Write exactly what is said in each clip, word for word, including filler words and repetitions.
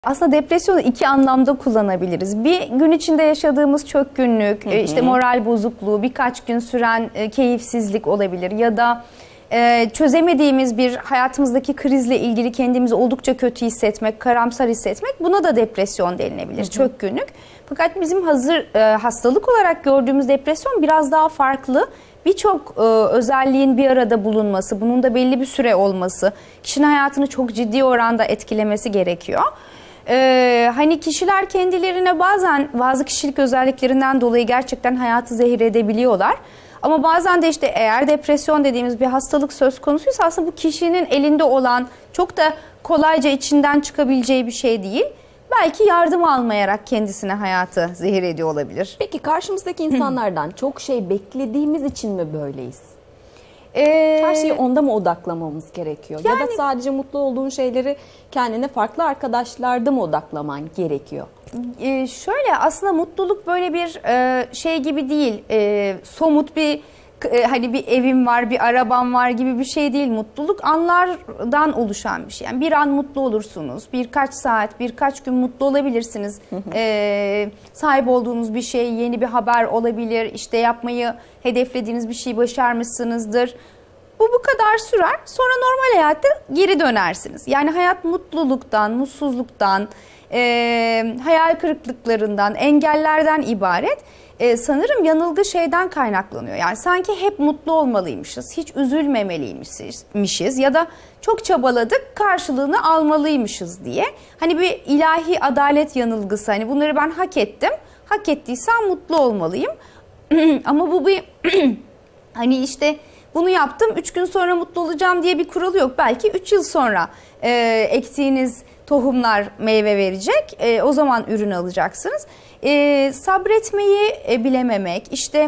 Aslında depresyonu iki anlamda kullanabiliriz. Bir gün içinde yaşadığımız çökkünlük, hı hı. işte moral bozukluğu, birkaç gün süren e, keyifsizlik olabilir ya da e, çözemediğimiz bir hayatımızdaki krizle ilgili kendimizi oldukça kötü hissetmek, karamsar hissetmek, buna da depresyon denilebilir, hı hı. çökkünlük. Fakat bizim hazır e, hastalık olarak gördüğümüz depresyon biraz daha farklı. Birçok e, özelliğin bir arada bulunması, bunun da belli bir süre olması, kişinin hayatını çok ciddi oranda etkilemesi gerekiyor. Ee, hani kişiler kendilerine bazen bazı kişilik özelliklerinden dolayı gerçekten hayatı zehir edebiliyorlar. Ama bazen de işte eğer depresyon dediğimiz bir hastalık söz konusuysa aslında bu kişinin elinde olan, çok da kolayca içinden çıkabileceği bir şey değil. Belki yardım almayarak kendisine hayatı zehir ediyor olabilir. Peki karşımızdaki insanlardan çok şey beklediğimiz için mi böyleyiz? Ee, Her şeyi onda mı odaklamamız gerekiyor? Yani, ya da sadece mutlu olduğun şeyleri kendine farklı arkadaşlarda mı odaklaman gerekiyor? E, şöyle aslında mutluluk böyle bir e, şey gibi değil, e, somut bir e, hani bir evim var, bir arabam var gibi bir şey değil. Mutluluk anlardan oluşan bir şey. Yani bir an mutlu olursunuz, birkaç saat, birkaç gün mutlu olabilirsiniz. e, sahip olduğunuz bir şey, yeni bir haber olabilir, işte yapmayı hedeflediğiniz bir şeyi başarmışsınızdır. Bu bu kadar sürer. Sonra normal hayatta geri dönersiniz. Yani hayat mutluluktan, mutsuzluktan, e, hayal kırıklıklarından, engellerden ibaret. E, sanırım yanılgı şeyden kaynaklanıyor. Yani sanki hep mutlu olmalıymışız, hiç üzülmemeliymişiz ya da çok çabaladık, karşılığını almalıymışız diye. Hani bir ilahi adalet yanılgısı. Hani bunları ben hak ettim, hak ettiysem mutlu olmalıyım. Ama bu bir hani işte bunu yaptım, üç gün sonra mutlu olacağım diye bir kuralı yok. Belki üç yıl sonra e, ektiğiniz tohumlar meyve verecek. E, o zaman ürün alacaksınız. E, sabretmeyi e, bilememek, işte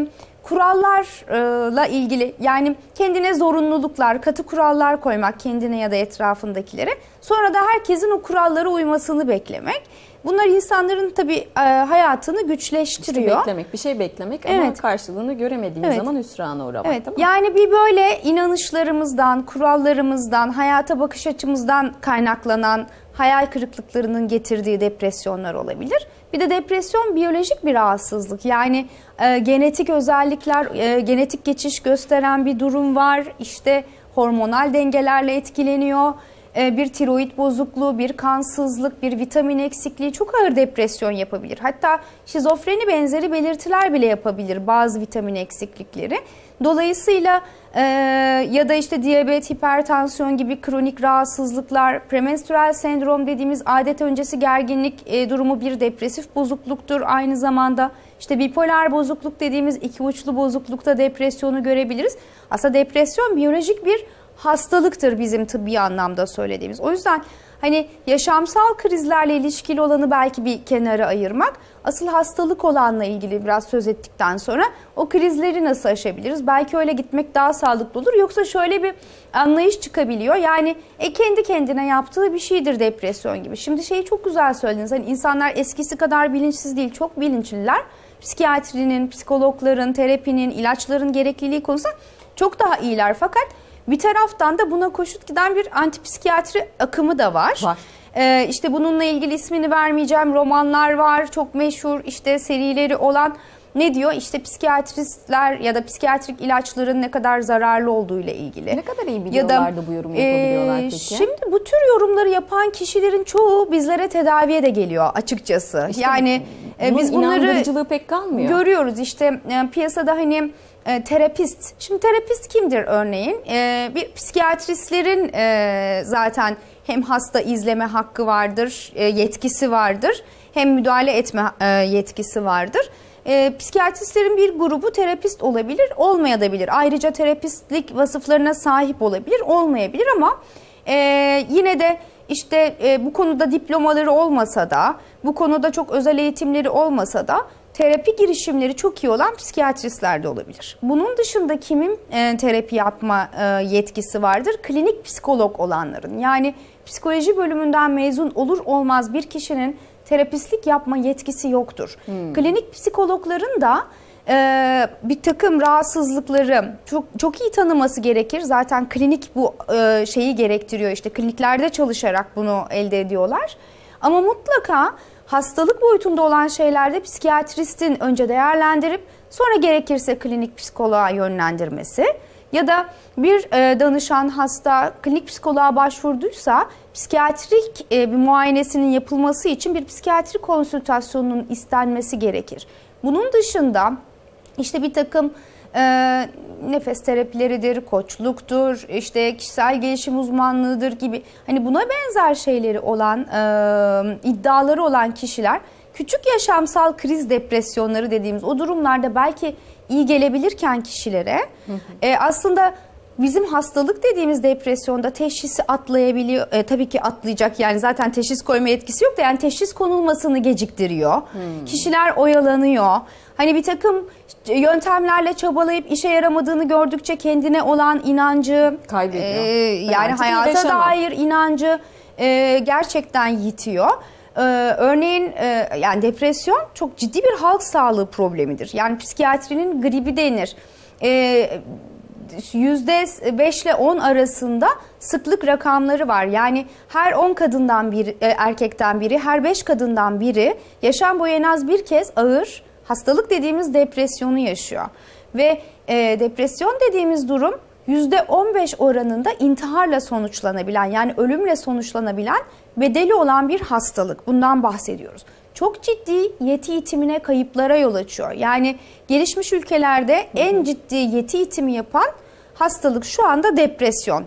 kurallarla ilgili, yani kendine zorunluluklar, katı kurallar koymak kendine ya da etrafındakilere. Sonra da herkesin o kurallara uymasını beklemek. Bunlar insanların tabii hayatını güçleştiriyor. İşte beklemek, bir şey beklemek ama evet. karşılığını göremediğimiz evet. zaman hüsrana uğramak. Evet. Yani bir böyle inanışlarımızdan, kurallarımızdan, hayata bakış açımızdan kaynaklanan hayal kırıklıklarının getirdiği depresyonlar olabilir. Bir de depresyon biyolojik bir rahatsızlık. Yani e, genetik özellikler, e, genetik geçiş gösteren bir durum var. İşte hormonal dengelerle etkileniyor. Bir tiroid bozukluğu, bir kansızlık, bir vitamin eksikliği çok ağır depresyon yapabilir. Hatta şizofreni benzeri belirtiler bile yapabilir bazı vitamin eksiklikleri. Dolayısıyla e, ya da işte diyabet, hipertansiyon gibi kronik rahatsızlıklar, premenstrüel sendrom dediğimiz adet öncesi gerginlik e, durumu bir depresif bozukluktur. Aynı zamanda işte bipolar bozukluk dediğimiz iki uçlu bozuklukta depresyonu görebiliriz. Aslında depresyon biyolojik bir hastalıktır bizim tıbbi anlamda söylediğimiz. O yüzden hani yaşamsal krizlerle ilişkili olanı belki bir kenara ayırmak, asıl hastalık olanla ilgili biraz söz ettikten sonra o krizleri nasıl aşabiliriz? Belki öyle gitmek daha sağlıklı olur. Yoksa şöyle bir anlayış çıkabiliyor. Yani e, kendi kendine yaptığı bir şeydir depresyon gibi. Şimdi şeyi çok güzel söylediniz. Hani insanlar eskisi kadar bilinçsiz değil, çok bilinçliler. Psikiyatrinin, psikologların, terapinin, ilaçların gerekliliği konusunda çok daha iyiler. Fakat bir taraftan da buna koşut giden bir antipsikiyatri akımı da var. Var. Ee, işte bununla ilgili ismini vermeyeceğim romanlar var. Çok meşhur işte serileri olan, ne diyor? İşte psikiyatristler ya da psikiyatrik ilaçların ne kadar zararlı olduğuyla ilgili. Ne kadar iyi biliyorlar ya da, da bu yorumu yapabiliyorlar peki? Şimdi bu tür yorumları yapan kişilerin çoğu bizlere tedaviye de geliyor açıkçası. İşte yani bunun biz bunları pek kalmıyor. Görüyoruz işte e, piyasada hani e, terapist. Şimdi terapist kimdir örneğin? E, bir psikiyatristlerin e, zaten hem hasta izleme hakkı vardır, e, yetkisi vardır, hem müdahale etme e, yetkisi vardır. E, psikiyatristlerin bir grubu terapist olabilir, olmayabilir. Ayrıca terapistlik vasıflarına sahip olabilir, olmayabilir ama e, yine de işte e, bu konuda diplomaları olmasa da, bu konuda çok özel eğitimleri olmasa da terapi girişimleri çok iyi olan psikiyatristler de olabilir. Bunun dışında kimin e, terapi yapma e, yetkisi vardır? Klinik psikolog olanların. Yani psikoloji bölümünden mezun olur olmaz bir kişinin terapistlik yapma yetkisi yoktur. Hmm. Klinik psikologların da e, bir takım rahatsızlıkları çok çok iyi tanıması gerekir. Zaten klinik bu e, şeyi gerektiriyor. İşte kliniklerde çalışarak bunu elde ediyorlar. Ama mutlaka hastalık boyutunda olan şeylerde psikiyatristin önce değerlendirip sonra gerekirse klinik psikoloğa yönlendirmesi ya da bir e, danışan hasta klinik psikoloğa başvurduysa psikiyatrik e, bir muayenesinin yapılması için bir psikiyatri konsültasyonunun istenmesi gerekir. Bunun dışında işte bir takım e, nefes terapileridir, koçluktur, işte kişisel gelişim uzmanlığıdır gibi hani buna benzer şeyleri olan e, iddiaları olan kişiler küçük yaşamsal kriz depresyonları dediğimiz o durumlarda belki iyi gelebilirken kişilere hı hı. E, aslında bizim hastalık dediğimiz depresyonda teşhisi atlayabiliyor. E, tabii ki atlayacak yani zaten teşhis koyma etkisi yok da yani teşhis konulmasını geciktiriyor. Hmm. Kişiler oyalanıyor. Hani bir takım yöntemlerle çabalayıp işe yaramadığını gördükçe kendine olan inancı kaybediyor. E, yani hayata dair inancı e, gerçekten yitiyor. Ee, örneğin e, yani depresyon çok ciddi bir halk sağlığı problemidir. Yani psikiyatrinin gribi denir. Ee, yüzde beş ile on arasında sıklık rakamları var. Yani her on kadından bir e, erkekten biri, her beş kadından biri yaşam boyu en az bir kez ağır hastalık dediğimiz depresyonu yaşıyor. Ve e, depresyon dediğimiz durum yüzde on beş oranında intiharla sonuçlanabilen yani ölümle sonuçlanabilen bedeli olan bir hastalık. Bundan bahsediyoruz. Çok ciddi yeti itimine kayıplara yol açıyor. Yani gelişmiş ülkelerde hı hı. en ciddi yeti itimi yapan hastalık şu anda depresyon.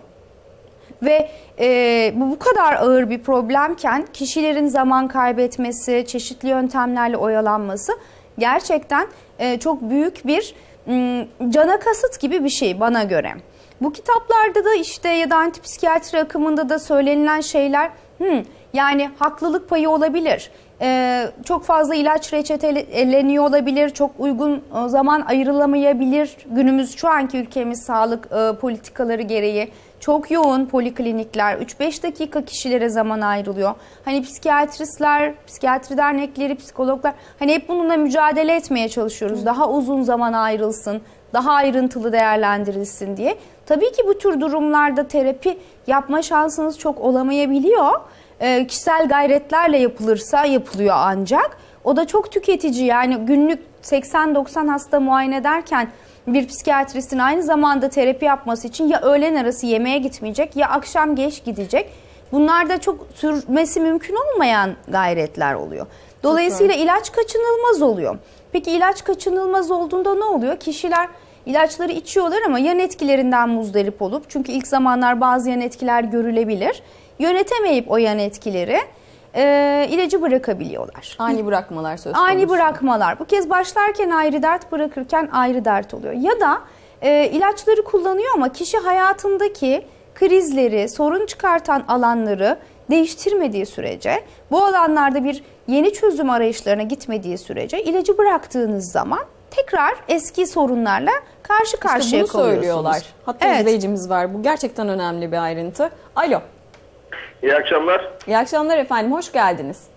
Ve e, bu bu kadar ağır bir problemken kişilerin zaman kaybetmesi, çeşitli yöntemlerle oyalanması gerçekten e, çok büyük bir cana kasıt gibi bir şey bana göre. Bu kitaplarda da işte ya da antipsikiyatri akımında da söylenilen şeyler hmm, yani haklılık payı olabilir. Ee, çok fazla ilaç reçeteleniyor olabilir. Çok uygun zaman ayrılamayabilir. Günümüz şu anki ülkemiz sağlık e, politikaları gereği çok yoğun poliklinikler. üç beş dakika kişilere zaman ayrılıyor. Hani psikiyatristler, psikiyatri dernekleri, psikologlar hani hep bununla mücadele etmeye çalışıyoruz. Daha uzun zaman ayrılsın, daha ayrıntılı değerlendirilsin diye. Tabii ki bu tür durumlarda terapi yapma şansınız çok olamayabiliyor. E, kişisel gayretlerle yapılırsa yapılıyor ancak. O da çok tüketici yani günlük seksen doksan hasta muayene ederken bir psikiyatristin aynı zamanda terapi yapması için ya öğlen arası yemeğe gitmeyecek ya akşam geç gidecek. Bunlar da çok sürmesi mümkün olmayan gayretler oluyor. Dolayısıyla Süper. ilaç kaçınılmaz oluyor. Peki ilaç kaçınılmaz olduğunda ne oluyor? Kişiler ilaçları içiyorlar ama yan etkilerinden muzdarip olup çünkü ilk zamanlar bazı yan etkiler görülebilir. Yönetemeyip o yan etkileri e, ilacı bırakabiliyorlar. Ani bırakmalar söz konusu. Ani bırakmalar. Bu kez başlarken ayrı dert, bırakırken ayrı dert oluyor. Ya da e, ilaçları kullanıyor ama kişi hayatındaki krizleri, sorun çıkartan alanları değiştirmediği sürece, bu alanlarda bir yeni çözüm arayışlarına gitmediği sürece ilacı bıraktığınız zaman tekrar eski sorunlarla karşı karşıya işte bunu kalıyorsunuz. Söylüyorlar. Hatta evet. izleyicimiz var. Bu gerçekten önemli bir ayrıntı. Alo. İyi akşamlar. İyi akşamlar efendim. Hoş geldiniz.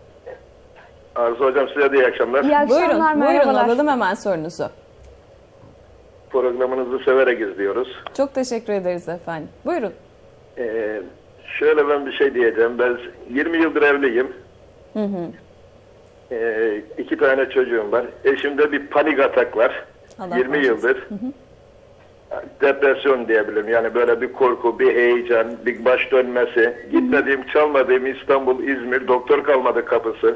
Arzu Hocam size de iyi akşamlar. İyi akşamlar, buyurun, merhabalar. Buyurun alalım hemen sorunuzu. Programınızı severek izliyoruz. Çok teşekkür ederiz efendim. Buyurun. Ee, şöyle ben bir şey diyeceğim. Ben yirmi yıldır evliyim. Hı hı. Ee, iki tane çocuğum var. Eşimde bir panik atak var. Allah yirmi başlasın. Yıldır. Hı hı. Depresyon diyebilirim. Yani böyle bir korku, bir heyecan, bir baş dönmesi. Hı hı. Gitmediğim, çalmadığım İstanbul, İzmir, doktor kalmadı kapısı.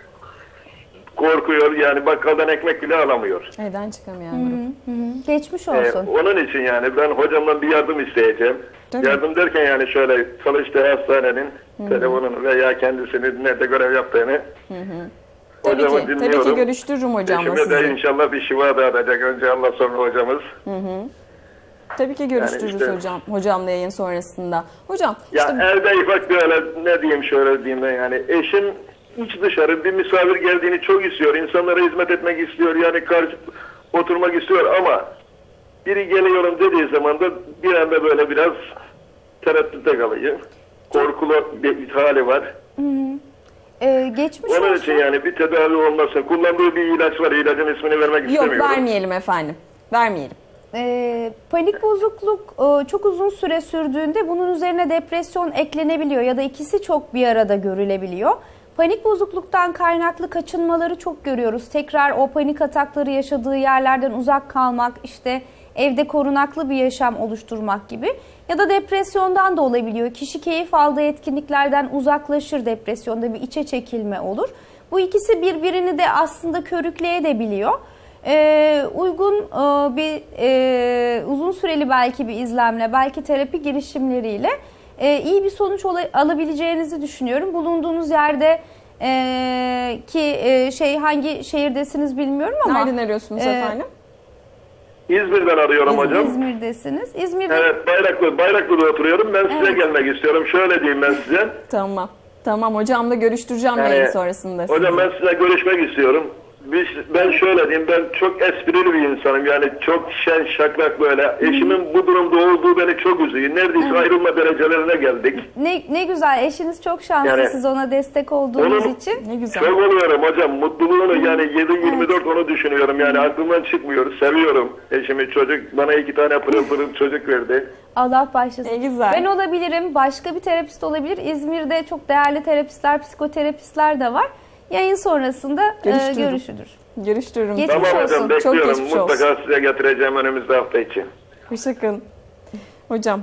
Korkuyor yani bakkaldan ekmek bile alamıyor. Evden çıkamıyor. Hı hı hı. Geçmiş olsun. Ee, onun için yani ben hocamdan bir yardım isteyeceğim. Tabii. Yardım derken yani şöyle çalıştığı hastanenin hı-hı. telefonunu veya kendisinin nerede görev yaptığını hı hı. Tabii ki, tabii ki görüştürürüm hocamla sizi. Eşime de inşallah bir şifa dağıtacak. Önce Allah sonra hocamız. Hı hı. Tabii ki görüştürürüz yani işte, hocam, hocamla yayın sonrasında. Hocam. Ya işte, evde bak böyle ne diyeyim şöyle diyeyim de yani eşim hiç dışarı bir misafir geldiğini çok istiyor. İnsanlara hizmet etmek istiyor. Yani karşı oturmak istiyor ama biri geliyorum dediği zaman da bir anda böyle biraz tereddütte kalıyor. Korkulu bir hali var. Hı hı. Ee, geçmiş Onun olsun. için yani bir tedavi olmasın. Kullandığı bir ilaç var. İlacın ismini vermek Yok, istemiyorum. Yok vermeyelim efendim. Vermeyelim. E, panik bozukluk e, çok uzun süre sürdüğünde bunun üzerine depresyon eklenebiliyor ya da ikisi çok bir arada görülebiliyor. Panik bozukluktan kaynaklı kaçınmaları çok görüyoruz. Tekrar o panik atakları yaşadığı yerlerden uzak kalmak, işte evde korunaklı bir yaşam oluşturmak gibi. Ya da depresyondan da olabiliyor. Kişi keyif aldığı etkinliklerden uzaklaşır, depresyonda bir içe çekilme olur. Bu ikisi birbirini de aslında körükleyebiliyor. Ee, uygun e, bir e, uzun süreli belki bir izlemle, belki terapi girişimleriyle e, iyi bir sonuç alabileceğinizi düşünüyorum. Bulunduğunuz yerde e, ki e, şey hangi şehirdesiniz bilmiyorum ama. Nereden arıyorsunuz e, efendim? İzmir'den arıyorum İz, hocam. İzmir'desiniz. İzmir'de... Evet, Bayraklı, Bayraklı'da oturuyorum. Ben size evet. gelmek istiyorum. Şöyle diyeyim ben size. Tamam. Tamam, hocamla görüştüreceğim yani, yayın sonrasında. Hocam size. Ben size görüşmek istiyorum. Biz, ben şöyle diyeyim, ben çok esprili bir insanım. Yani çok şen şakrak böyle. Eşimin bu durumda olduğu beni çok üzüyor. Neredeyse evet. ayrılma derecelerine geldik. Ne, ne güzel. Eşiniz çok şanslı, yani, siz ona destek olduğunuz onun, için. Ne güzel. Çok oluyorum hocam. Mutluluğunu yani yedi yirmi dört evet. onu düşünüyorum. Yani aklımdan çıkmıyor. Seviyorum eşimi. Çocuk bana iki tane pırıl pırıl çocuk verdi. Allah başlasın. Ne güzel. Ben olabilirim. Başka bir terapist olabilir. İzmir'de çok değerli terapistler, psikoterapistler de var. Yayın sonrasında e, görüşülür. Görüştürürüm. Geçmiş tamam olsun. Hocam bekliyorum. Çok mutlaka olsun. Size getireceğim önümüzde hafta içi. Hoşçakalın. Hocam,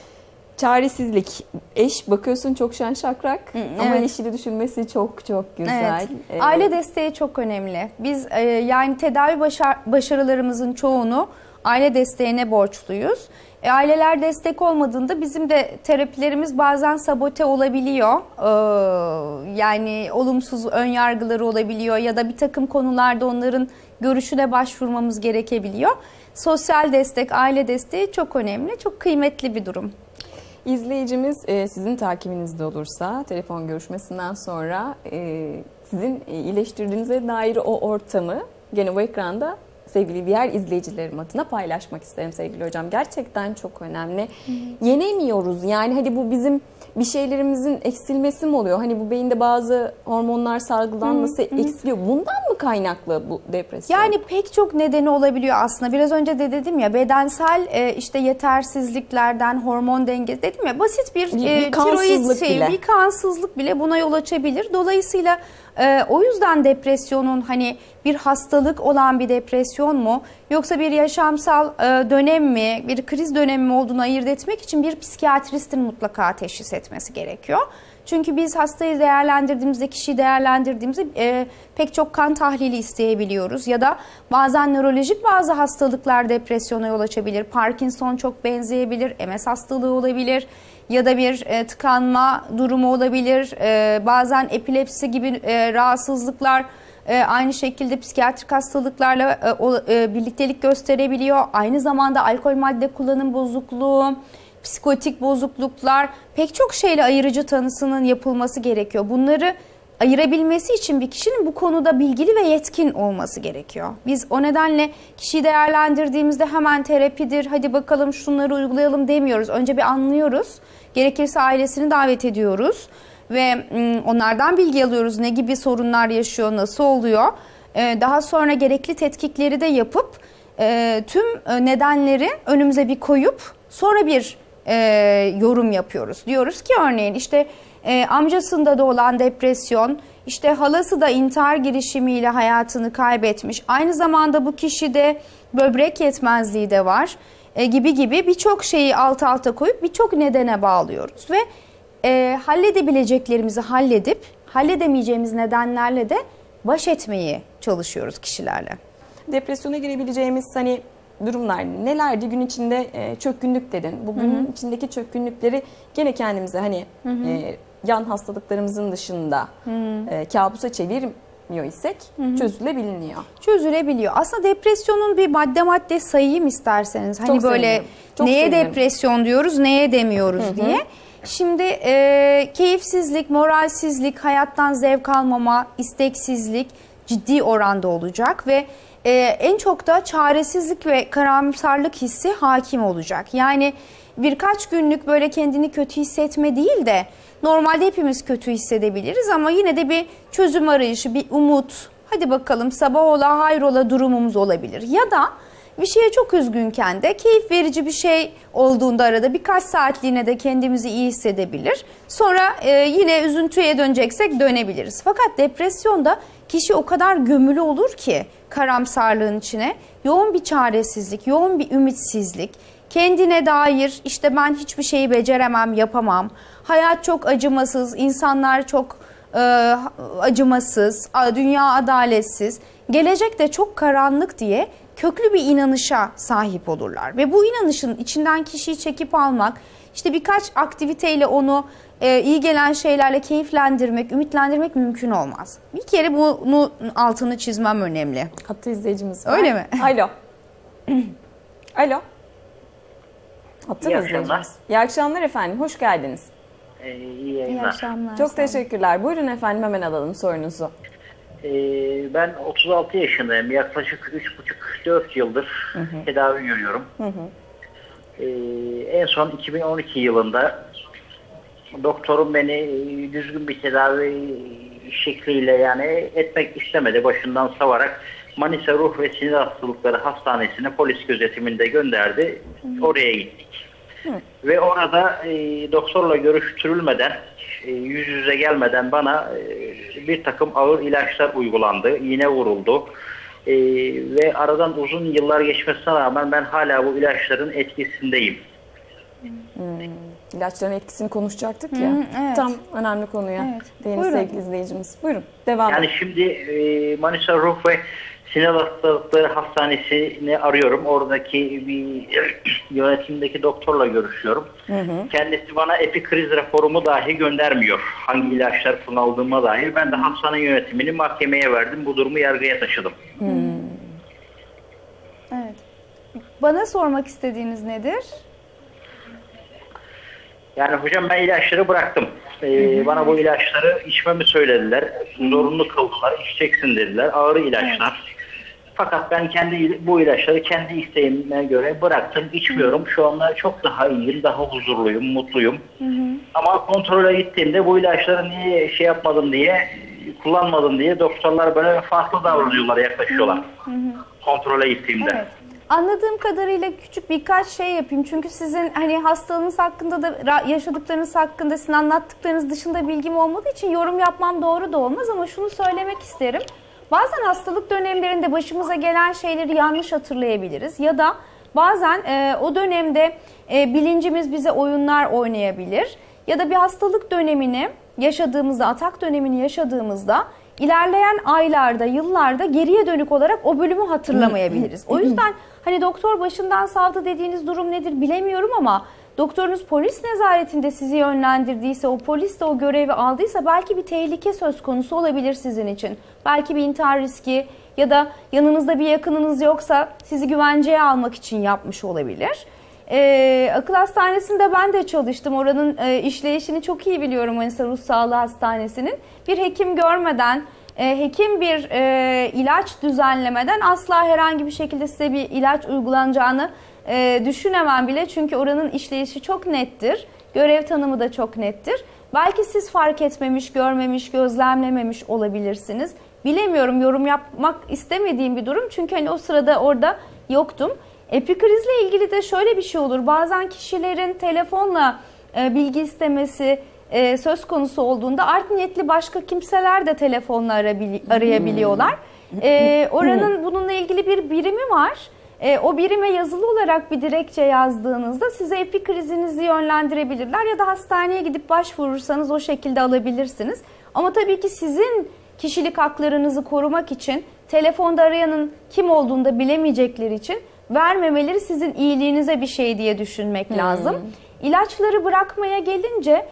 çaresizlik. Eş bakıyorsun çok şen şakrak evet. ama eşini düşünmesi çok çok güzel. Evet. Evet. Aile desteği çok önemli. Biz e, yani tedavi başar başarılarımızın çoğunu aile desteğine borçluyuz. E, aileler destek olmadığında bizim de terapilerimiz bazen sabote olabiliyor. Ee, yani olumsuz ön yargıları olabiliyor ya da bir takım konularda onların görüşüne başvurmamız gerekebiliyor. Sosyal destek, aile desteği çok önemli, çok kıymetli bir durum. İzleyicimiz e, sizin takibinizde olursa telefon görüşmesinden sonra e, sizin iyileştirdiğinize dair o ortamı gene bu ekranda sevgili diğer izleyicilerim adına paylaşmak isterim sevgili hocam. Gerçekten çok önemli. Hı hı. Yenemiyoruz. Yani hadi bu bizim bir şeylerimizin eksilmesi mi oluyor? Hani bu beyinde bazı hormonlar salgılanması hı hı. eksiliyor. Bundan mı kaynaklı bu depresyon? Yani pek çok nedeni olabiliyor aslında. Biraz önce de dedim ya, bedensel işte yetersizliklerden, hormon dengesi dedim ya, basit bir, bir, bir tiroid şey, bir kansızlık bile buna yol açabilir. Dolayısıyla Ee, o yüzden depresyonun hani bir hastalık olan bir depresyon mu yoksa bir yaşamsal e, dönem mi, bir kriz dönemi mi olduğunu ayırt etmek için bir psikiyatristin mutlaka teşhis etmesi gerekiyor. Çünkü biz hastayı değerlendirdiğimizde, kişiyi değerlendirdiğimizde e, pek çok kan tahlili isteyebiliyoruz. Ya da bazen nörolojik bazı hastalıklar depresyona yol açabilir. Parkinson çok benzeyebilir, M S hastalığı olabilir. Ya da bir e, tıkanma durumu olabilir. E, bazen epilepsi gibi e, rahatsızlıklar e, aynı şekilde psikiyatrik hastalıklarla e, o, e, birliktelik gösterebiliyor. Aynı zamanda alkol madde kullanım bozukluğu, psikotik bozukluklar, pek çok şeyle ayırıcı tanısının yapılması gerekiyor. Bunları ayırabilmesi için bir kişinin bu konuda bilgili ve yetkin olması gerekiyor. Biz o nedenle kişiyi değerlendirdiğimizde hemen terapidir, hadi bakalım şunları uygulayalım demiyoruz. Önce bir anlıyoruz. Gerekirse ailesini davet ediyoruz ve onlardan bilgi alıyoruz. Ne gibi sorunlar yaşıyor, nasıl oluyor. Daha sonra gerekli tetkikleri de yapıp tüm nedenleri önümüze bir koyup sonra bir yorum yapıyoruz. Diyoruz ki örneğin işte amcasında da olan depresyon, işte halası da intihar girişimiyle hayatını kaybetmiş. Aynı zamanda bu kişide böbrek yetmezliği de var. E, gibi gibi birçok şeyi alt alta koyup birçok nedene bağlıyoruz ve e, halledebileceklerimizi halledip halledemeyeceğimiz nedenlerle de baş etmeyi çalışıyoruz kişilerle. Depresyona girebileceğimiz hani durumlar nelerdi? Gün içinde e, çökkünlük dedin. Bu günün içindeki çökkünlükleri gene kendimize hani hı hı. E, yan hastalıklarımızın dışında e, kabusa çevirmiyor isek hı hı. çözülebiliyor. Çözülebiliyor. Aslında depresyonun bir madde madde sayayım isterseniz. Hani çok böyle çok neye sevinirim. Depresyon diyoruz, neye demiyoruz hı hı. diye. Şimdi e, keyifsizlik, moralsizlik, hayattan zevk almama, isteksizlik ciddi oranda olacak ve e, en çok da çaresizlik ve karamsarlık hissi hakim olacak. Yani birkaç günlük böyle kendini kötü hissetme değil de normalde hepimiz kötü hissedebiliriz ama yine de bir çözüm arayışı, bir umut, hadi bakalım sabah ola hayrola durumumuz olabilir. Ya da bir şeye çok üzgünken de keyif verici bir şey olduğunda arada birkaç saatliğine de kendimizi iyi hissedebilir. Sonra e, yine üzüntüye döneceksek dönebiliriz. Fakat depresyonda kişi o kadar gömülü olur ki karamsarlığın içine, yoğun bir çaresizlik, yoğun bir ümitsizlik, kendine dair işte ben hiçbir şeyi beceremem, yapamam, hayat çok acımasız, insanlar çok e, acımasız, dünya adaletsiz, gelecek de çok karanlık diye köklü bir inanışa sahip olurlar. Ve bu inanışın içinden kişiyi çekip almak, işte birkaç aktiviteyle onu e, iyi gelen şeylerle keyiflendirmek, ümitlendirmek mümkün olmaz. Bir kere bunu altını çizmem önemli. Hatta izleyicimiz var. Öyle mi? Alo. Alo. Hatta İyi izleyicimiz. akşamlar. İyi akşamlar efendim. Hoş geldiniz. Ee, iyi İyi yayınlar. akşamlar. Çok sağ olun. teşekkürler. Buyurun efendim, hemen alalım sorunuzu. Ee, ben otuz altı yaşındayım. Yaklaşık üç buçuk dört yıldır hı hı. tedavi görüyorum. Hı hı. Ee, en son iki bin on iki yılında doktorum beni düzgün bir tedavi şekliyle yani etmek istemedi. Başından savarak Manisa Ruh ve Sinir Hastalıkları Hastanesi'ne polis gözetiminde gönderdi. Hı. Oraya gittik. Hı. Ve orada e, doktorla görüştürülmeden, e, yüz yüze gelmeden bana e, bir takım ağır ilaçlar uygulandı, iğne vuruldu. E, ve aradan uzun yıllar geçmesine rağmen ben hala bu ilaçların etkisindeyim. Hmm. İlaçların etkisini konuşacaktık ya. Hmm, evet. Tam önemli konuya Evet. değiniz sevgili izleyicimiz. Buyurun, devam Yani edin. şimdi e, Manisa Ruh ve Sinir Hastalıkları Hastanesi'ni arıyorum. Oradaki bir yönetimdeki doktorla görüşüyorum. Hı hı. Kendisi bana epikriz raporumu dahi göndermiyor. Hangi ilaçlar kullandığıma dair. Ben de hastane yönetimini mahkemeye verdim. Bu durumu yargıya taşıdım. Hmm. Evet. Bana sormak istediğiniz nedir? Yani hocam ben ilaçları bıraktım. Ee, hı hı. Bana bu ilaçları içmemi söylediler. Zorunlu kıldılar. İçeceksin dediler. Ağır ilaçlar. Evet. Fakat ben kendi bu ilaçları kendi isteğime göre bıraktım. İçmiyorum. Şu anda çok daha iyiyim. Daha huzurluyum. Mutluyum. Hı hı. Ama kontrole gittiğimde bu ilaçları niye şey yapmadım diye, kullanmadım diye doktorlar böyle farklı davranıyorlar, yaklaşıyorlar. Hı hı. Kontrole gittiğimde. Evet. Anladığım kadarıyla küçük birkaç şey yapayım. Çünkü sizin hani hastalığınız hakkında da yaşadıklarınız hakkında sizin anlattıklarınız dışında bilgim olmadığı için yorum yapmam doğru da olmaz ama şunu söylemek isterim. Bazen hastalık dönemlerinde başımıza gelen şeyleri yanlış hatırlayabiliriz ya da bazen e, o dönemde e, bilincimiz bize oyunlar oynayabilir ya da bir hastalık dönemini yaşadığımızda, atak dönemini yaşadığımızda ilerleyen aylarda, yıllarda geriye dönük olarak o bölümü hatırlamayabiliriz. O yüzden hani doktor başından savdı dediğiniz durum nedir bilemiyorum ama doktorunuz polis nezaretinde sizi yönlendirdiyse, o polis de o görevi aldıysa belki bir tehlike söz konusu olabilir sizin için. Belki bir intihar riski ya da yanınızda bir yakınınız yoksa sizi güvenceye almak için yapmış olabilir. Ee, akıl hastanesinde ben de çalıştım. Oranın e, işleyişini çok iyi biliyorum Manisa Ruh Sağlığı Hastanesi'nin. Bir hekim görmeden, e, hekim bir e, ilaç düzenlemeden asla herhangi bir şekilde size bir ilaç uygulanacağını e, düşünemem bile. Çünkü oranın işleyişi çok nettir. Görev tanımı da çok nettir. Belki siz fark etmemiş, görmemiş, gözlemlememiş olabilirsiniz. Bilemiyorum, yorum yapmak istemediğim bir durum. Çünkü hani o sırada orada yoktum. Epikrizle ilgili de şöyle bir şey olur. Bazen kişilerin telefonla e, bilgi istemesi e, söz konusu olduğunda art niyetli başka kimseler de telefonla arayabiliyorlar. E, oranın bununla ilgili bir birimi var. E, o birime yazılı olarak bir dilekçe yazdığınızda size epikrizinizi yönlendirebilirler ya da hastaneye gidip başvurursanız o şekilde alabilirsiniz. Ama tabii ki sizin kişilik haklarınızı korumak için telefonda arayanın kim olduğunu da bilemeyecekleri için vermemeleri sizin iyiliğinize bir şey diye düşünmek hmm. lazım. İlaçları bırakmaya gelince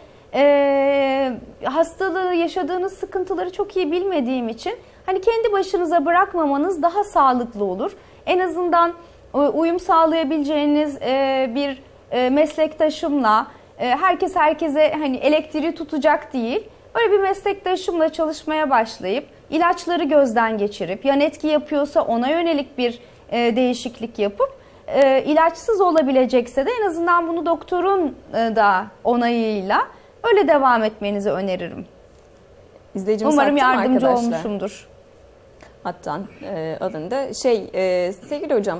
e, hastalığı, yaşadığınız sıkıntıları çok iyi bilmediğim için hani kendi başınıza bırakmamanız daha sağlıklı olur. En azından uyum sağlayabileceğiniz e, bir e, meslektaşımla e, herkes herkese hani elektriği tutacak değil. Öyle bir meslektaşımla çalışmaya başlayıp ilaçları gözden geçirip yan etki yapıyorsa ona yönelik bir e, değişiklik yapıp e, ilaçsız olabilecekse de en azından bunu doktorun e, da onayıyla öyle devam etmenizi öneririm. İzleyicimiz Umarım yardımcı arkadaşlar olmuşumdur. Hattan e, adında şey e, sevgili hocam,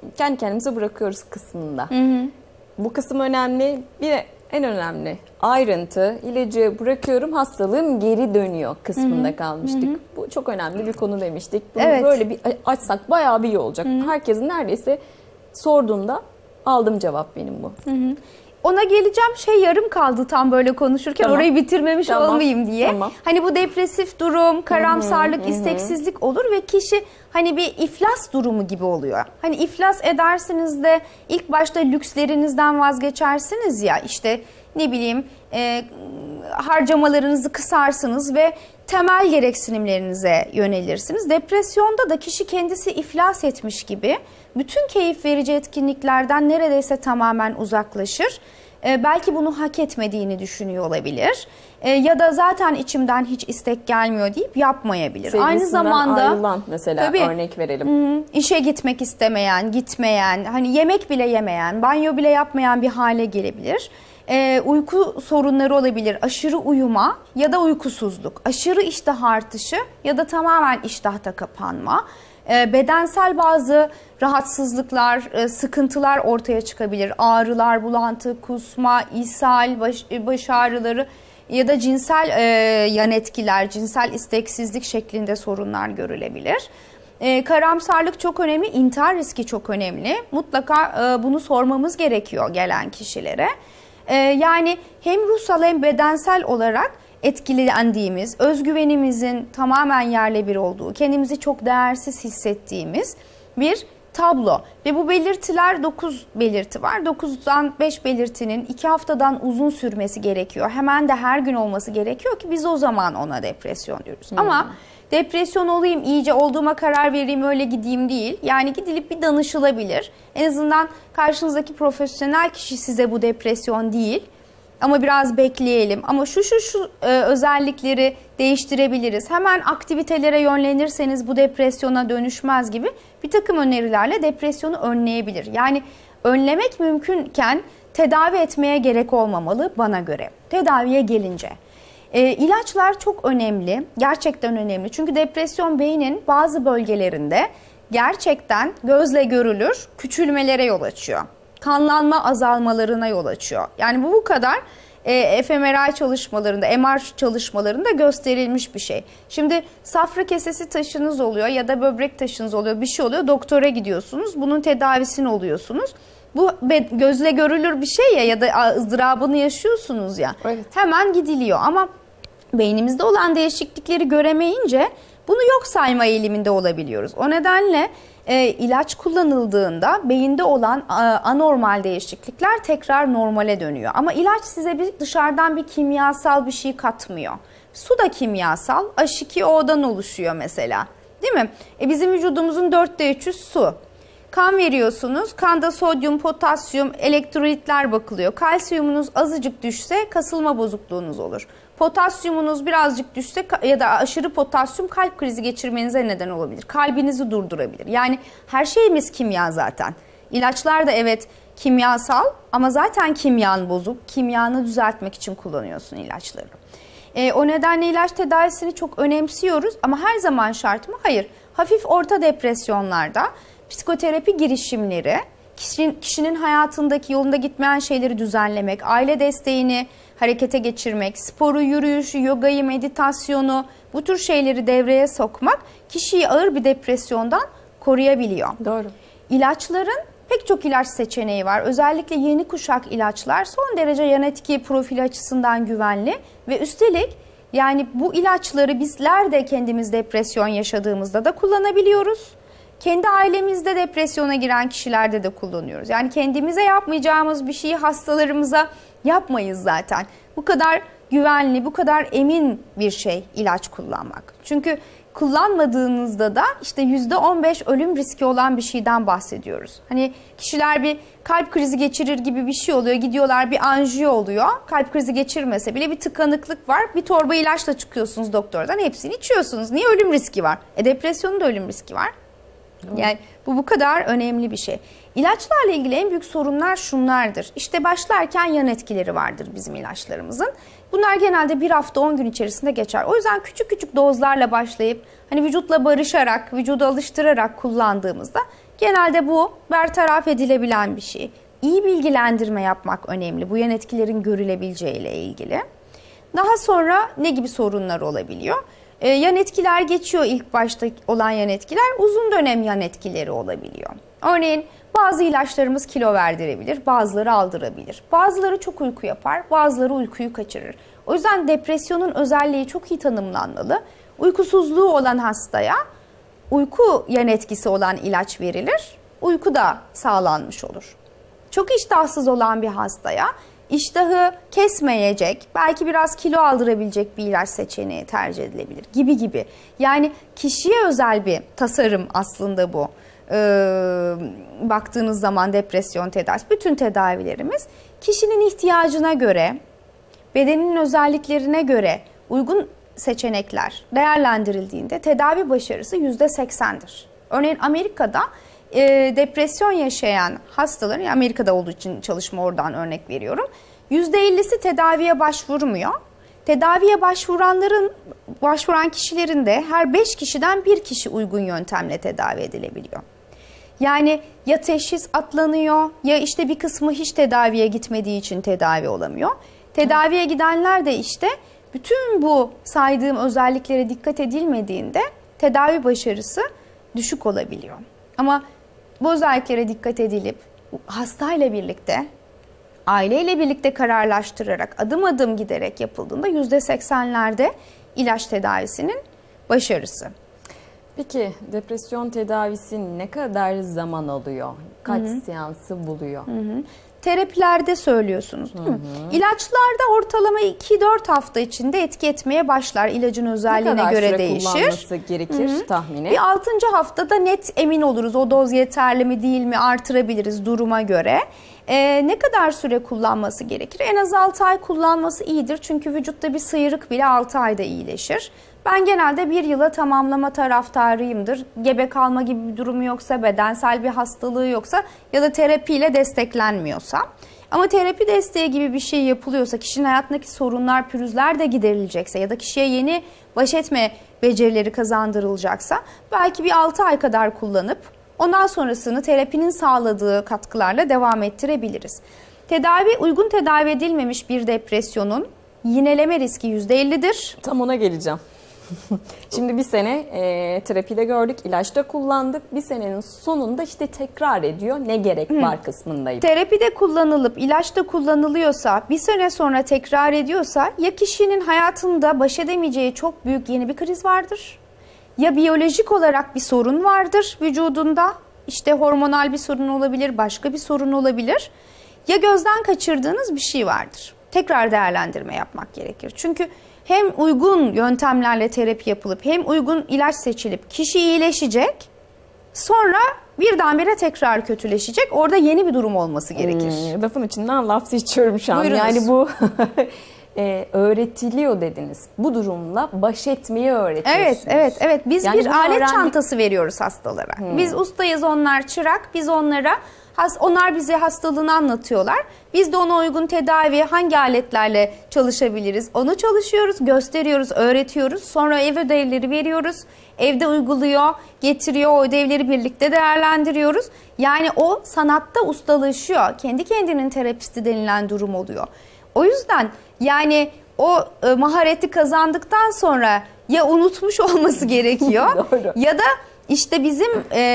kendi kendimize bırakıyoruz kısmında. Hı hı. Bu kısım önemli. Bir de en önemli ayrıntı, ilacı bırakıyorum, hastalığım geri dönüyor kısmında Hı-hı. kalmıştık. Hı-hı. Bu çok önemli bir konu demiştik. Bunu evet. böyle bir açsak bayağı bir iyi olacak. Hı-hı. Herkesin neredeyse sorduğunda aldım cevap benim bu. Hı-hı. Ona geleceğim, şey yarım kaldı tam böyle konuşurken, tamam. orayı bitirmemiş tamam. olmayayım diye. Tamam. Hani bu depresif durum, karamsarlık, hı hı, isteksizlik hı. olur ve kişi hani bir iflas durumu gibi oluyor. Hani iflas edersiniz de ilk başta lükslerinizden vazgeçersiniz ya, işte ne bileyim e, harcamalarınızı kısarsınız ve temel gereksinimlerinize yönelirsiniz. Depresyonda da kişi kendisi iflas etmiş gibi bütün keyif verici etkinliklerden neredeyse tamamen uzaklaşır. Ee, belki bunu hak etmediğini düşünüyor olabilir. Ee, ya da zaten içimden hiç istek gelmiyor deyip yapmayabilir. Sevgisinden aynı zamanda ayrılan mesela tabii, örnek verelim. İşe gitmek istemeyen, gitmeyen, hani yemek bile yemeyen, banyo bile yapmayan bir hale gelebilir. Ee, uyku sorunları olabilir, aşırı uyuma ya da uykusuzluk, aşırı iştah artışı ya da tamamen iştahta kapanma. Ee, bedensel bazı rahatsızlıklar, e, sıkıntılar ortaya çıkabilir. Ağrılar, bulantı, kusma, ishal, baş, baş ağrıları ya da cinsel e, yan etkiler, cinsel isteksizlik şeklinde sorunlar görülebilir. Ee, karamsarlık çok önemli, intihar riski çok önemli. Mutlaka e, bunu sormamız gerekiyor gelen kişilere. Ee, yani hem ruhsal hem bedensel olarak etkilendiğimiz, özgüvenimizin tamamen yerle bir olduğu, kendimizi çok değersiz hissettiğimiz bir tablo. Ve bu belirtiler dokuz belirti var. dokuzdan beş belirtinin iki haftadan uzun sürmesi gerekiyor. Hemen de her gün olması gerekiyor ki biz o zaman ona depresyon diyoruz. Hmm. Ama depresyon olayım, iyice olduğuma karar vereyim, öyle gideyim değil. Yani gidilip bir danışılabilir. En azından karşınızdaki profesyonel kişi size bu depresyon değil, ama biraz bekleyelim, ama şu şu şu e, özellikleri değiştirebiliriz, hemen aktivitelere yönlenirseniz bu depresyona dönüşmez gibi bir takım önerilerle depresyonu önleyebilir. Yani önlemek mümkünken tedavi etmeye gerek olmamalı bana göre. Tedaviye gelince e, ilaçlar çok önemli, gerçekten önemli. Çünkü depresyon beynin bazı bölgelerinde gerçekten gözle görülür küçülmelere yol açıyor. Kanlanma azalmalarına yol açıyor. Yani bu bu kadar e, F M R I çalışmalarında, M R çalışmalarında gösterilmiş bir şey. Şimdi safra kesesi taşınız oluyor ya da böbrek taşınız oluyor, bir şey oluyor, doktora gidiyorsunuz, bunun tedavisini oluyorsunuz. Bu gözle görülür bir şey ya, ya da ızdırabını yaşıyorsunuz ya, evet. Hemen gidiliyor, ama beynimizde olan değişiklikleri göremeyince bunu yok sayma eğiliminde olabiliyoruz. O nedenle e, ilaç kullanıldığında beyinde olan a, anormal değişiklikler tekrar normale dönüyor. Ama ilaç size bir dışarıdan bir kimyasal bir şey katmıyor. Su da kimyasal, H iki O'dan oluşuyor mesela. Değil mi? E, bizim vücudumuzun dörtte üçü su. Kan veriyorsunuz, kanda sodyum, potasyum, elektrolitler bakılıyor. Kalsiyumunuz azıcık düşse kasılma bozukluğunuz olur. Potasyumunuz birazcık düşse ya da aşırı potasyum kalp krizi geçirmenize neden olabilir. Kalbinizi durdurabilir. Yani her şeyimiz kimya zaten. İlaçlar da evet kimyasal, ama zaten kimyan bozuk. Kimyanı düzeltmek için kullanıyorsun ilaçları. E, o nedenle ilaç tedavisini çok önemsiyoruz, ama her zaman şart mı? Hayır. Hafif orta depresyonlarda psikoterapi girişimleri, kişinin, kişinin hayatındaki yolunda gitmeyen şeyleri düzenlemek, aile desteğini harekete geçirmek, sporu, yürüyüşü, yogayı, meditasyonu, bu tür şeyleri devreye sokmak kişiyi ağır bir depresyondan koruyabiliyor. Doğru. İlaçların pek çok ilaç seçeneği var. Özellikle yeni kuşak ilaçlar son derece yan etki profili açısından güvenli ve üstelik yani bu ilaçları bizler de kendimiz depresyon yaşadığımızda da kullanabiliyoruz. Kendi ailemizde depresyona giren kişilerde de kullanıyoruz. Yani kendimize yapmayacağımız bir şeyi hastalarımıza yapmayız zaten. Bu kadar güvenli, bu kadar emin bir şey ilaç kullanmak. Çünkü kullanmadığınızda da işte yüzde on beş ölüm riski olan bir şeyden bahsediyoruz. Hani kişiler bir kalp krizi geçirir gibi bir şey oluyor, gidiyorlar bir anjiyo oluyor. Kalp krizi geçirmese bile bir tıkanıklık var. Bir torba ilaçla çıkıyorsunuz doktordan, hepsini içiyorsunuz. Niye? Ölüm riski var. E depresyonun da ölüm riski var. Yani bu bu kadar önemli bir şey. İlaçlarla ilgili en büyük sorunlar şunlardır. İşte başlarken yan etkileri vardır bizim ilaçlarımızın. Bunlar genelde bir hafta on gün içerisinde geçer. O yüzden küçük küçük dozlarla başlayıp hani vücutla barışarak, vücudu alıştırarak kullandığımızda Genelde bu bertaraf edilebilen bir şey. İyi bilgilendirme yapmak önemli bu yan etkilerin görülebileceği ile ilgili. Daha sonra ne gibi sorunlar olabiliyor? Ee, yan etkiler geçiyor, ilk başta olan yan etkiler uzun dönem yan etkileri olabiliyor. Örneğin bazı ilaçlarımız kilo verdirebilir, bazıları aldırabilir. Bazıları çok uyku yapar, bazıları uykuyu kaçırır. O yüzden depresyonun özelliği çok iyi tanımlanmalı. Uykusuzluğu olan hastaya uyku yan etkisi olan ilaç verilir, uyku da sağlanmış olur. Çok iştahsız olan bir hastaya iştahı kesmeyecek, belki biraz kilo aldırabilecek bir ilaç seçeneği tercih edilebilir gibi gibi. Yani kişiye özel bir tasarım aslında bu. Ee, baktığınız zaman depresyon tedavisi, bütün tedavilerimiz kişinin ihtiyacına göre, bedeninin özelliklerine göre uygun seçenekler değerlendirildiğinde tedavi başarısı yüzde seksendir. Örneğin Amerika'da e, depresyon yaşayan hastaların, Amerika'da olduğu için çalışma oradan örnek veriyorum, yüzde ellisi tedaviye başvurmuyor. Tedaviye başvuranların, başvuran kişilerin de her beş kişiden bir kişi uygun yöntemle tedavi edilebiliyor. Yani ya teşhis atlanıyor ya işte bir kısmı hiç tedaviye gitmediği için tedavi olamıyor. Tedaviye gidenler de işte bütün bu saydığım özelliklere dikkat edilmediğinde tedavi başarısı düşük olabiliyor. Ama bu özelliklere dikkat edilip hastayla birlikte, aileyle birlikte kararlaştırarak adım adım giderek yapıldığında yüzde seksenlerde ilaç tedavisinin başarısı. Peki depresyon tedavisi ne kadar zaman alıyor? Kaç Hı-hı. seansı buluyor? Hı-hı. Terapilerde söylüyorsunuz değil Hı-hı. mi? İlaçlarda ortalama iki dört hafta içinde etki etmeye başlar. İlacın özelliğine göre değişir. Ne kadar süre kullanması gerekir Hı-hı. tahmini? Bir altıncı haftada net emin oluruz. O doz yeterli mi değil mi artırabiliriz duruma göre. Ee, ne kadar süre kullanması gerekir? En az altı ay kullanması iyidir. Çünkü vücutta bir sıyrık bile altı ayda iyileşir. Ben genelde bir yıla tamamlama taraftarıyımdır. Gebe kalma gibi bir durumu yoksa, bedensel bir hastalığı yoksa ya da terapiyle desteklenmiyorsa. Ama terapi desteği gibi bir şey yapılıyorsa, kişinin hayatındaki sorunlar, pürüzler de giderilecekse ya da kişiye yeni baş etme becerileri kazandırılacaksa belki bir altı ay kadar kullanıp ondan sonrasını terapinin sağladığı katkılarla devam ettirebiliriz. Tedavi, uygun tedavi edilmemiş bir depresyonun yineleme riski yüzde ellidir. Tam ona geleceğim. Şimdi bir sene e, terapide gördük, ilaçta kullandık. Bir senenin sonunda işte tekrar ediyor. Ne gerek Hı. var kısmındayım. Terapide kullanılıp ilaçta kullanılıyorsa, bir sene sonra tekrar ediyorsa ya kişinin hayatında baş edemeyeceği çok büyük yeni bir kriz vardır. Ya biyolojik olarak bir sorun vardır vücudunda. İşte hormonal bir sorun olabilir, başka bir sorun olabilir. Ya gözden kaçırdığınız bir şey vardır. Tekrar değerlendirme yapmak gerekir. Çünkü hem uygun yöntemlerle terapi yapılıp hem uygun ilaç seçilip kişi iyileşecek, sonra birdenbire tekrar kötüleşecek. Orada yeni bir durum olması gerekir. Hmm, lafın içinden laf seçiyorum şu an. Buyurunuz. Yani bu e, öğretiliyor dediniz. Bu durumla baş etmeyi öğretiyorsunuz. Evet, evet, evet. Biz yani bir alet öğrendik... çantası veriyoruz hastalara. Hmm. Biz ustayız, onlar çırak. Biz onlara Onlar bize hastalığını anlatıyorlar. Biz de ona uygun tedavi, hangi aletlerle çalışabiliriz onu çalışıyoruz, gösteriyoruz, öğretiyoruz. Sonra ev ödevleri veriyoruz. Evde uyguluyor, getiriyor, o ödevleri birlikte değerlendiriyoruz. Yani o sanatta ustalaşıyor. Kendi kendinin terapisti denilen durum oluyor. O yüzden yani o e, mahareti kazandıktan sonra ya unutmuş olması gerekiyor ya da İşte bizim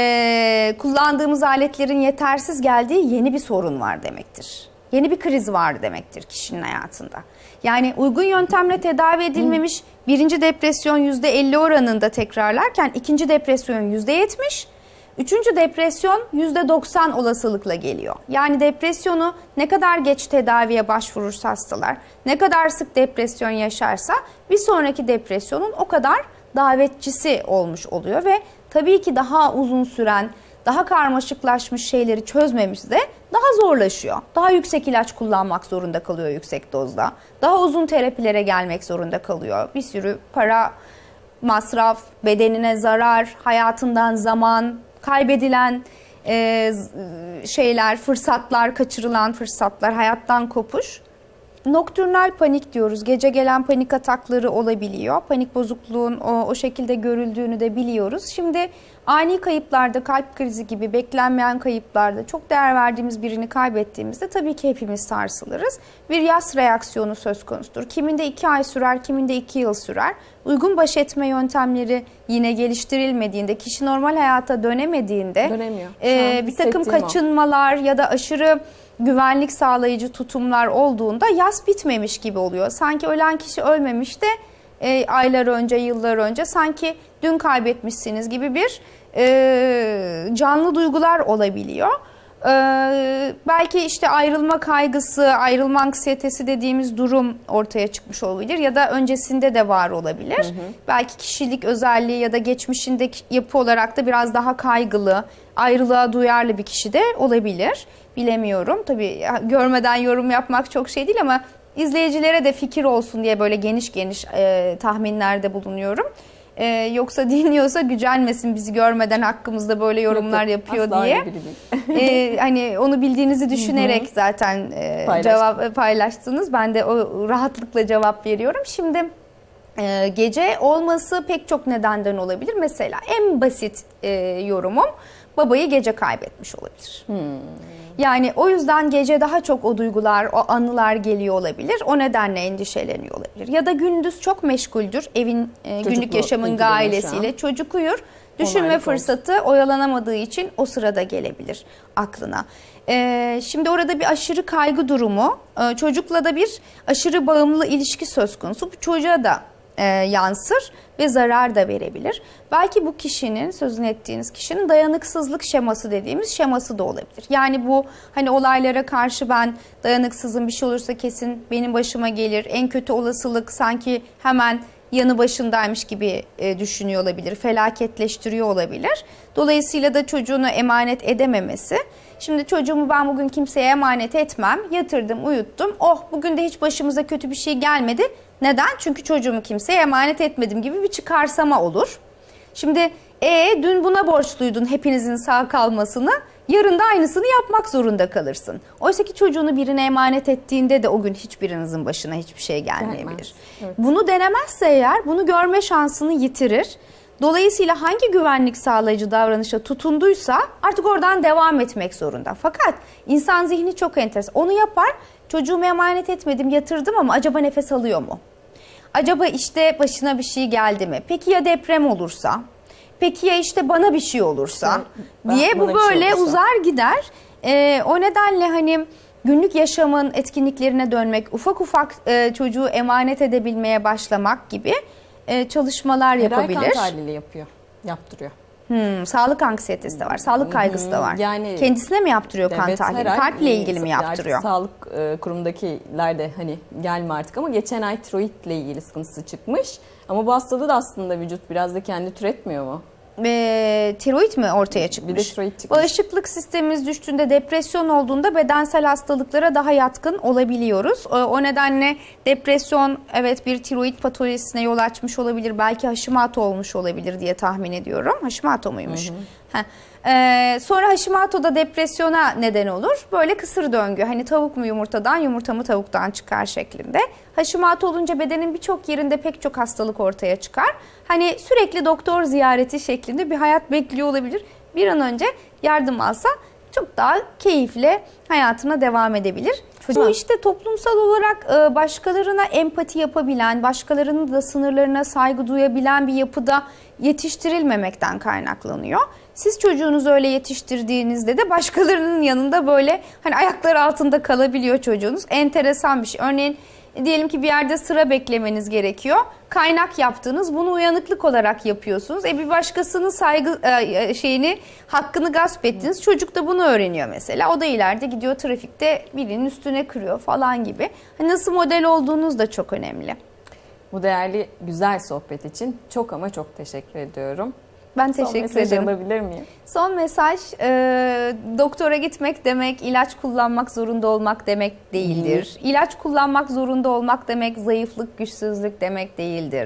e, kullandığımız aletlerin yetersiz geldiği yeni bir sorun var demektir. Yeni bir kriz var demektir kişinin hayatında. Yani uygun yöntemle tedavi edilmemiş birinci depresyon yüzde elli oranında tekrarlarken ikinci depresyon yüzde yetmiş, üçüncü depresyon yüzde doksan olasılıkla geliyor. Yani depresyonu ne kadar geç tedaviye başvurursa hastalar, ne kadar sık depresyon yaşarsa bir sonraki depresyonun o kadar davetçisi olmuş oluyor ve tabii ki daha uzun süren, daha karmaşıklaşmış şeyleri çözmemiz de daha zorlaşıyor. Daha yüksek ilaç kullanmak zorunda kalıyor yüksek dozda. Daha uzun terapilere gelmek zorunda kalıyor. Bir sürü para, masraf, bedenine zarar, hayatından zaman, kaybedilen e, şeyler, fırsatlar, kaçırılan fırsatlar, hayattan kopuş. Noktürnal panik diyoruz. Gece gelen panik atakları olabiliyor. Panik bozukluğun o, o şekilde görüldüğünü de biliyoruz. Şimdi ani kayıplarda, kalp krizi gibi beklenmeyen kayıplarda çok değer verdiğimiz birini kaybettiğimizde tabii ki hepimiz sarsılırız. Bir yas reaksiyonu söz konusudur. Kiminde iki ay sürer, kiminde iki yıl sürer. Uygun baş etme yöntemleri yine geliştirilmediğinde, kişi normal hayata dönemediğinde Dönemiyor. e, bir takım kaçınmalar o. ya da aşırı güvenlik sağlayıcı tutumlar olduğunda yas bitmemiş gibi oluyor. Sanki ölen kişi ölmemiş de e, aylar önce, yıllar önce sanki dün kaybetmişsiniz gibi bir e, canlı duygular olabiliyor. E, belki işte ayrılma kaygısı, ayrılma anksiyetesi dediğimiz durum ortaya çıkmış olabilir ya da öncesinde de var olabilir. Hı hı. Belki kişilik özelliği ya da geçmişindeki yapı olarak da biraz daha kaygılı, ayrılığa duyarlı bir kişi de olabilir. Bilemiyorum. Tabii görmeden yorum yapmak çok şey değil ama izleyicilere de fikir olsun diye böyle geniş geniş e, tahminlerde bulunuyorum. E, yoksa dinliyorsa gücenmesin bizi görmeden hakkımızda böyle yorumlar yok, yok, yapıyor diye. e, hani onu bildiğinizi düşünerek Hı-hı. zaten e, cevap paylaştınız. Ben de o rahatlıkla cevap veriyorum. Şimdi e, gece olması pek çok nedenden olabilir. Mesela en basit e, yorumum babayı gece kaybetmiş olabilir. Hmm. Yani o yüzden gece daha çok o duygular, o anılar geliyor olabilir. O nedenle endişeleniyor olabilir. Ya da gündüz çok meşguldür. Evin, e, günlük yaşamın gailesiyle. Çocuk uyur. Düşünme fırsatı olsun. Oyalanamadığı için o sırada gelebilir aklına. Ee, şimdi orada bir aşırı kaygı durumu, e, çocukla da bir aşırı bağımlı ilişki söz konusu. Bu çocuğa da E, yansır ve zarar da verebilir. Belki bu kişinin, sözünü ettiğiniz kişinin dayanıksızlık şeması dediğimiz şeması da olabilir. Yani bu hani olaylara karşı ben dayanıksızım, bir şey olursa kesin benim başıma gelir. En kötü olasılık sanki hemen yanı başındaymış gibi e, düşünüyor olabilir. Felaketleştiriyor olabilir. Dolayısıyla da çocuğunu emanet edememesi. Şimdi çocuğumu ben bugün kimseye emanet etmem. Yatırdım, uyuttum. Oh bugün de hiç başımıza kötü bir şey gelmedi. Neden? Çünkü çocuğumu kimseye emanet etmedim gibi bir çıkarsama olur. Şimdi e dün buna borçluydun hepinizin sağ kalmasını. Yarın da aynısını yapmak zorunda kalırsın. Oysa ki çocuğunu birine emanet ettiğinde de o gün hiçbirinizin başına hiçbir şey gelmeyebilir. Evet. Bunu denemezse eğer bunu görme şansını yitirir. Dolayısıyla hangi güvenlik sağlayıcı davranışa tutunduysa artık oradan devam etmek zorunda. Fakat insan zihni çok enteresan. Onu yapar, çocuğumu emanet etmedim, yatırdım ama acaba nefes alıyor mu? Acaba işte başına bir şey geldi mi? Peki ya deprem olursa? Peki ya işte bana bir şey olursa? Ben, diye bu böyle şey uzar gider. Ee, o nedenle hani günlük yaşamın etkinliklerine dönmek, ufak ufak e, çocuğu emanet edebilmeye başlamak gibi e, çalışmalar Her yapabilir. Her ay kan tahlili yapıyor, yaptırıyor. Hmm, sağlık anksiyetesi de var, sağlık kaygısı da var. Yani kendisine mi yaptırıyor kan evet, tahlili? Kalple ilgili mi yaptırıyor? Sağlık e, kurumundakiler de hani gelme artık ama geçen ay tiroidle ilgili sıkıntısı çıkmış. Ama bu hastada da aslında vücut biraz da kendi türetmiyor mu? E, tiroid mi ortaya çıkmış? Bir de tiroid çıkmış. Bağışıklık sistemimiz düştüğünde, depresyon olduğunda bedensel hastalıklara daha yatkın olabiliyoruz. O, o nedenle depresyon evet bir tiroid patolojisine yol açmış olabilir. Belki Hashimoto olmuş olabilir diye tahmin ediyorum. Hashimoto muymuş? Hı hı. Ee, sonra Hashimoto da depresyona neden olur. Böyle kısır döngü. Hani tavuk mu yumurtadan, yumurta mı tavuktan çıkar şeklinde. Hashimoto olunca bedenin birçok yerinde pek çok hastalık ortaya çıkar. Hani sürekli doktor ziyareti şeklinde bir hayat bekliyor olabilir. Bir an önce yardım alsa çok daha keyifle hayatına devam edebilir. Bu işte toplumsal olarak başkalarına empati yapabilen, başkalarının da sınırlarına saygı duyabilen bir yapıda yetiştirilmemekten kaynaklanıyor. Siz çocuğunuzu öyle yetiştirdiğinizde de başkalarının yanında böyle hani ayakları altında kalabiliyor çocuğunuz. Enteresan bir şey. Örneğin diyelim ki bir yerde sıra beklemeniz gerekiyor. Kaynak yaptınız, bunu uyanıklık olarak yapıyorsunuz. E bir başkasının saygı şeyini, hakkını gasp ettiniz. Çocuk da bunu öğreniyor mesela. O da ileride gidiyor trafikte birinin üstüne kırıyor falan gibi. Hani nasıl model olduğunuz da çok önemli. Bu değerli, güzel sohbet için çok ama çok teşekkür ediyorum. Ben teşekkür ederim. Son mesaj alabilir miyim? Son mesaj, e, doktora gitmek demek, ilaç kullanmak zorunda olmak demek değildir. Hı. İlaç kullanmak zorunda olmak demek, zayıflık, güçsüzlük demek değildir.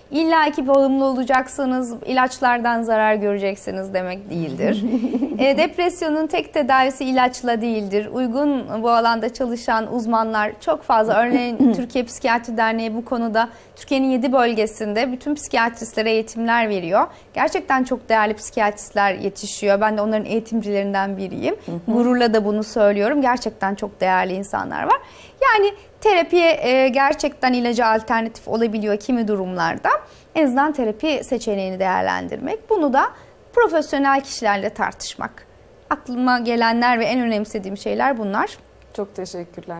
İlla ki bağımlı olacaksınız, ilaçlardan zarar göreceksiniz demek değildir. e, depresyonun tek tedavisi ilaçla değildir. Uygun bu alanda çalışan uzmanlar çok fazla. Örneğin Türkiye Psikiyatri Derneği bu konuda Türkiye'nin yedi bölgesinde bütün psikiyatristlere eğitimler veriyor. Gerçekten çok değerli psikiyatristler yetişiyor. Ben de onların eğitimcilerinden biriyim. Hı hı. Gururla da bunu söylüyorum. Gerçekten çok değerli insanlar var. Yani terapiye e, gerçekten ilaca alternatif olabiliyor kimi durumlarda. En azından terapi seçeneğini değerlendirmek. Bunu da profesyonel kişilerle tartışmak. Aklıma gelenler ve en önemsediğim şeyler bunlar. Çok teşekkürler.